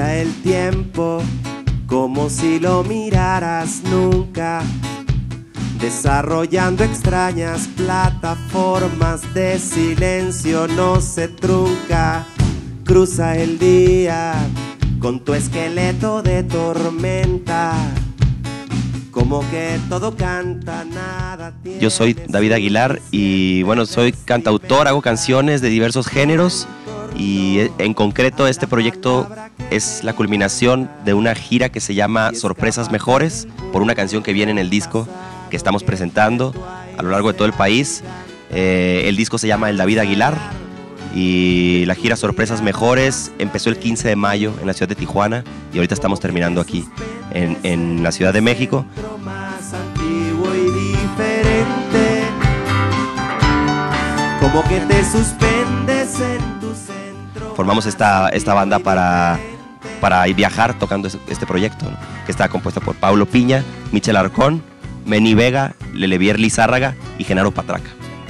Fluya el tiempo como si lo miraras nunca, desarrollando extrañas plataformas de silencio, no se trunca. Cruza el día con tu esqueleto de tormenta, como que todo canta, nada tiene. Yo soy David Aguilar y bueno, soy cantautor, hago canciones de diversos géneros y en concreto este proyecto es la culminación de una gira que se llama Sorpresas Mejores, por una canción que viene en el disco que estamos presentando a lo largo de todo el país. El disco se llama El David Aguilar y la gira Sorpresas Mejores empezó el 15 de mayo en la ciudad de Tijuana y ahorita estamos terminando aquí en la Ciudad de México. Más antiguo y diferente, como que te suspendes en tu centro. Formamos esta banda para viajar tocando este proyecto, ¿no? Que está compuesta por Paulo Piña, Michel Arcón, Meni Vega, Lelevier Lizárraga y Genaro Patraca.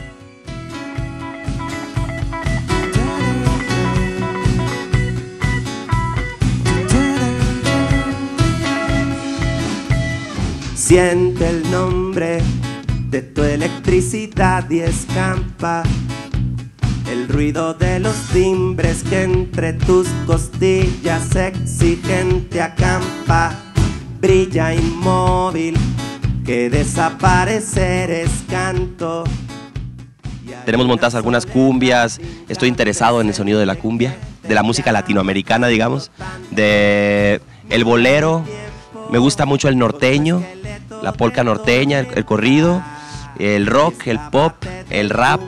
Siente el nombre de tu electricidad y escampa el ruido de los timbres que entre tus costillas exigente acampa. Brilla inmóvil, que desaparecer es canto. Tenemos montadas algunas cumbias, estoy interesado en el sonido de la cumbia, de la música latinoamericana, digamos, de el bolero, me gusta mucho el norteño, la polca norteña, el corrido, el rock, el pop, el rap,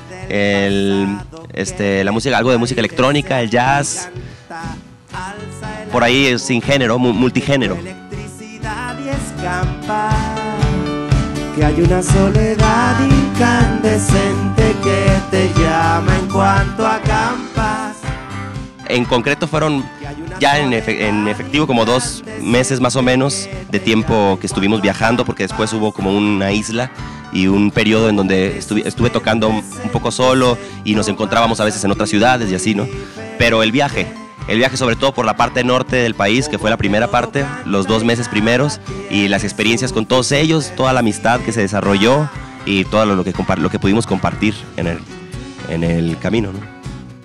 la música, algo de música electrónica, el jazz, por ahí es sin género, multigénero. Que hay una soledad incandescente que te llama en cuanto acampas. En concreto fueron ya en efectivo como 2 meses más o menos de tiempo que estuvimos viajando, porque después hubo como una isla y un periodo en donde estuve tocando un poco solo y nos encontrábamos a veces en otras ciudades y así, ¿no? Pero el viaje sobre todo por la parte norte del país, que fue la primera parte, los 2 meses primeros, y las experiencias con todos ellos, toda la amistad que se desarrolló y todo lo que pudimos compartir en el camino, ¿no?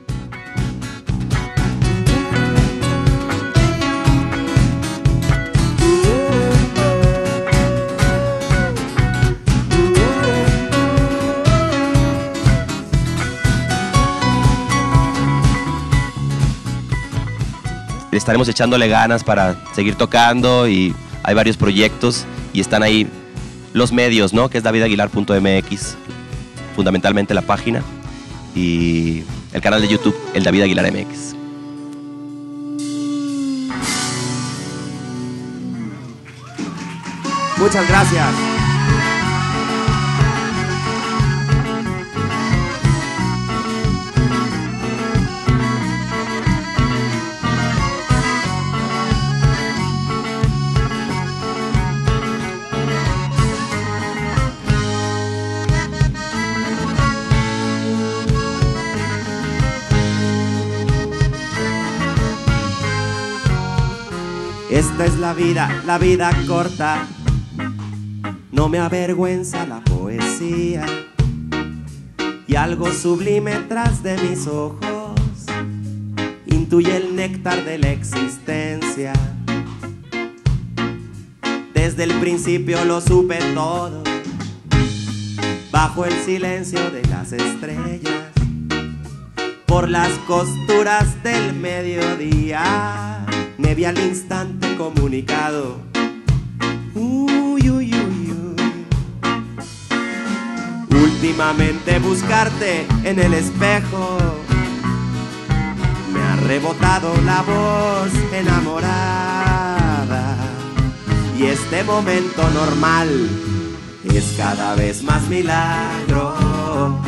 Estaremos echándole ganas para seguir tocando y hay varios proyectos y están ahí los medios, ¿no? Que es davidaguilar.mx, fundamentalmente la página, y el canal de YouTube, el David Aguilar MX. Muchas gracias. Esta es la vida corta, no me avergüenza la poesía, y algo sublime tras de mis ojos intuye el néctar de la existencia. Desde el principio lo supe todo, bajo el silencio de las estrellas, por las costuras del mediodía. Me vi al instante comunicado. Uy, uy, uy, uy. Últimamente buscarte en el espejo me ha rebotado la voz enamorada, y este momento normal es cada vez más milagro.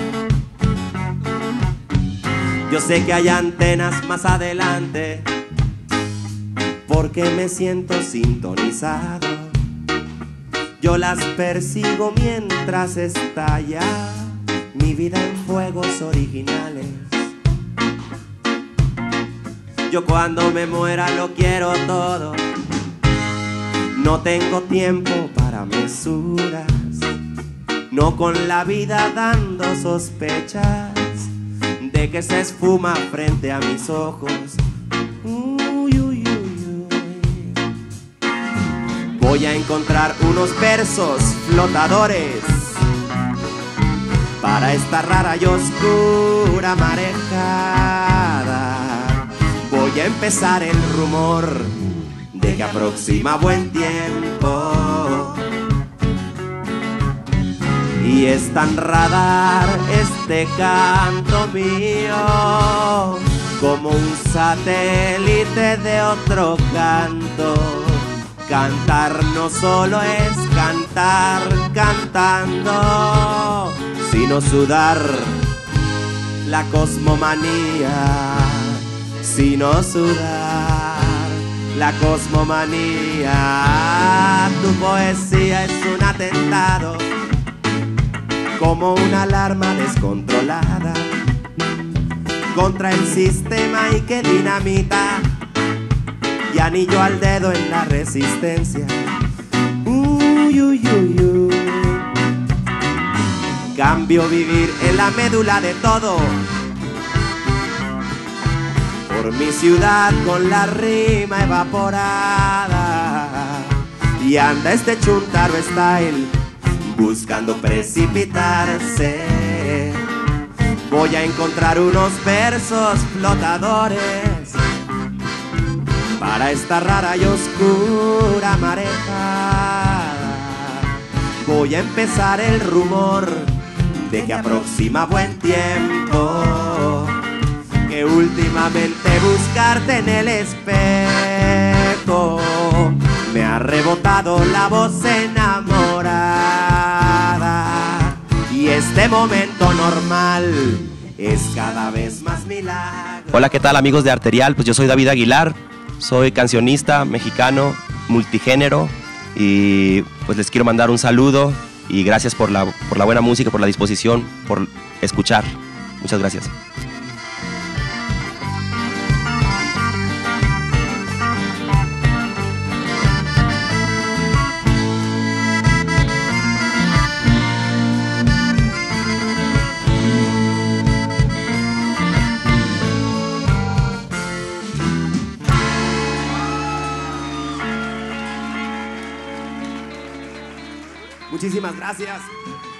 Yo sé que hay antenas más adelante, porque me siento sintonizado. Yo las persigo mientras estalla mi vida en fuegos originales. Yo cuando me muera lo quiero todo. No tengo tiempo para mesuras, no con la vida dando sospechas de que se esfuma frente a mis ojos. Uy, uy, uy, uy. Voy a encontrar unos versos flotadores para esta rara y oscura marejada. Voy a empezar el rumor de que aproxima buen tiempo. Y es tan radar este canto mío como un satélite de otro canto. Cantar no solo es cantar cantando, sino sudar la cosmomanía, sino sudar la cosmomanía. Tu poesía es un atentado, como una alarma descontrolada contra el sistema y que dinamita y anillo al dedo en la resistencia. Uy, uy, uy, uy. Cambio vivir en la médula de todo por mi ciudad con la rima evaporada. Y anda este chuntaro style buscando precipitarse. Voy a encontrar unos versos flotadores para esta rara y oscura marejada. Voy a empezar el rumor de que aproxima buen tiempo, que últimamente buscarte en el espejo me ha rebotado la voz enamorada. Y este momento normal es cada vez más milagro. Hola, ¿qué tal, amigos de Arterial? Pues yo soy David Aguilar, soy cancionista mexicano, multigénero, y pues les quiero mandar un saludo y gracias por la buena música, por la disposición, por escuchar. Muchas gracias. Muchísimas gracias.